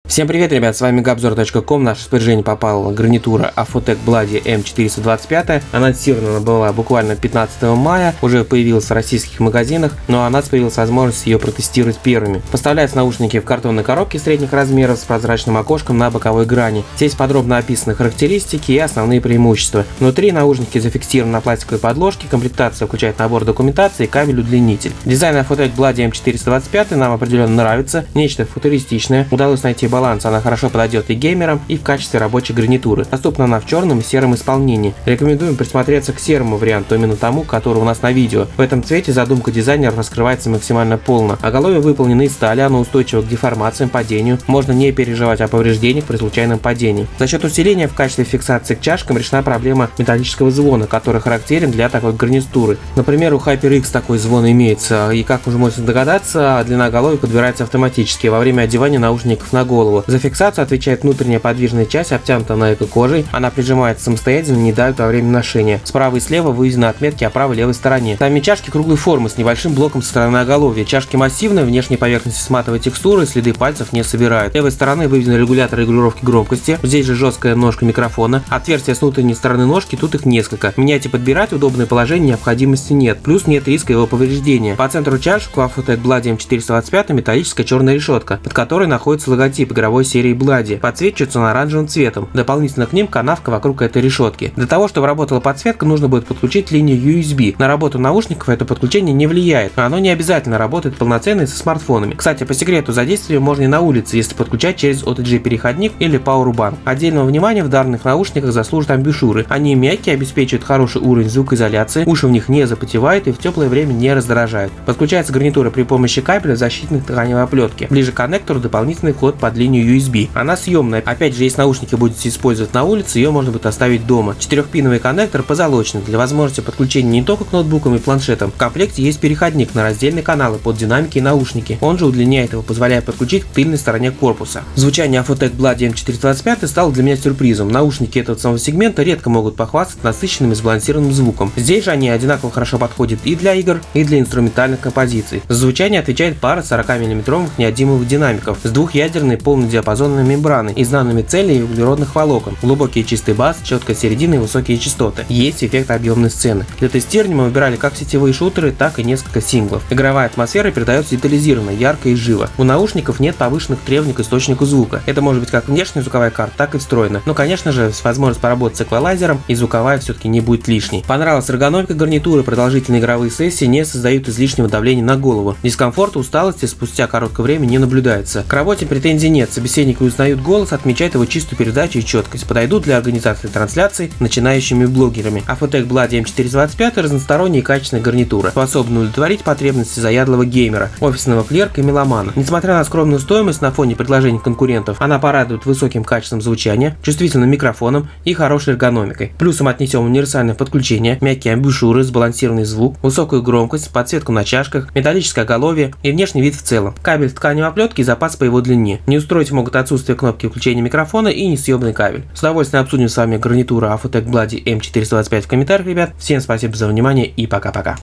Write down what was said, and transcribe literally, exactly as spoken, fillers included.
Всем привет, ребят, с вами габзор точка ком. В наше распоряжение попала гарнитура Afotec Bloody эм четыреста двадцать пять. Анонсирована она была буквально пятнадцатого мая, уже появилась в российских магазинах, но у нас появилась возможность ее протестировать первыми. Поставляются наушники в картонной коробке средних размеров с прозрачным окошком на боковой грани. Здесь подробно описаны характеристики и основные преимущества. Внутри наушники зафиксированы на пластиковой подложке, комплектация включает набор документации и кабель-удлинитель. Дизайн Afotec Bloody эм четыреста двадцать пять нам определенно нравится, нечто футуристичное. Удалось найти баланс, она хорошо подойдет и геймерам, и в качестве рабочей гарнитуры. Доступна она в черном и сером исполнении. Рекомендуем присмотреться к серому варианту, именно тому, который у нас на видео. В этом цвете задумка дизайнера раскрывается максимально полно. Оголовье выполнено из стали, оно устойчиво к деформациям, падению. Можно не переживать о повреждениях при случайном падении. За счет усиления в качестве фиксации к чашкам решена проблема металлического звона, который характерен для такой гарнитуры. Например, у HyperX такой звон имеется, и как уже можете догадаться, длина оголовья подбирается автоматически во время одевания наушников на голову. За фиксацию отвечает внутренняя подвижная часть, обтянута на эко-кожей. Она прижимается самостоятельно, не давит во время ношения. Справа и слева выведены отметки о правой и левой стороне. Сами чашки круглой формы с небольшим блоком со стороны оголовья. Чашки массивные, внешней поверхности с матовой текстурой, следы пальцев не собирают. С левой стороны выведены регуляторы регулировки громкости. Здесь же жесткая ножка микрофона. Отверстия с внутренней стороны ножки, тут их несколько. Менять и подбирать удобное положение необходимости нет. Плюс нет риска его повреждения. По центру чашек у Afotec Bloody эм четыреста двадцать пять металлическая черная решетка, под которой находится логотип игровой серии Bloody. Подсвечивается он оранжевым цветом. Дополнительно к ним канавка вокруг этой решетки. Для того, чтобы работала подсветка, нужно будет подключить линию ю эс би. На работу наушников это подключение не влияет, но оно не обязательно работает полноценно и со смартфонами. Кстати, по секрету, задействовать можно и на улице, если подключать через о тэ джи переходник или Powerbank. Отдельного внимания в данных наушниках заслужат амбушюры. Они мягкие, обеспечивают хороший уровень звукоизоляции, уши в них не запотевают и в теплое время не раздражают. Подключается гарнитура при помощи кабеля защитной тканевой оплетки. Ближе к коннектору дополнительный вход под линию ю эс би. Она съемная. Опять же, если наушники будете использовать на улице, ее можно будет оставить дома. Четырехпиновый коннектор позолоченный для возможности подключения не только к ноутбукам и планшетам. В комплекте есть переходник на раздельные каналы под динамики и наушники. Он же удлиняет его, позволяя подключить к тыльной стороне корпуса. Звучание Afotec Bloody эм четыреста двадцать пять стало для меня сюрпризом. Наушники этого самого сегмента редко могут похвастаться насыщенным и сбалансированным звуком. Здесь же они одинаково хорошо подходят и для игр, и для инструментальных композиций. За звучание отвечает пара сорокамиллиметровых неодимовых динамиков с двухъядерной полнодиапазонной мембраной из наноцелей и углеродных волокон. Глубокий чистый бас, четкая середина и высокие частоты. Есть эффект объемной сцены. Для тестирования мы выбирали как сетевые шутеры, так и несколько синглов. Игровая атмосфера передается детализированно, ярко и живо. У наушников нет повышенных требований к источнику звука. Это может быть как внешняя звуковая карта, так и встроена. Но, конечно же, возможность поработать с эквалайзером и звуковая все-таки не будет лишней. Понравилась эргономика гарнитуры, продолжительные игровые сессии не создают излишнего давления на голову. Дискомфорта, усталости спустя короткое время не наблюдается. К работе претензий нет. Собеседники узнают голос, отмечает его чистую передачу и четкость. Подойдут для организации трансляций начинающими блогерами. Afotec Bloody эм четыреста двадцать пять разносторонняя и качественная гарнитура, способна удовлетворить потребности заядлого геймера, офисного клерка и меломана. Несмотря на скромную стоимость на фоне предложений конкурентов, она порадует высоким качеством звучания, чувствительным микрофоном и хорошей эргономикой. Плюсом отнесем универсальное подключение, мягкие амбушюры, сбалансированный звук, высокую громкость, подсветку на чашках, металлическое оголовье и внешний вид в целом. Кабель тканевой оплетки и запас по его длине. Не устроить могут отсутствие кнопки включения микрофона и несъемный кабель. С удовольствием обсудим с вами гарнитуру Afotec Bloody эм четыреста двадцать пять в комментариях, ребят. Всем спасибо за внимание и пока-пока.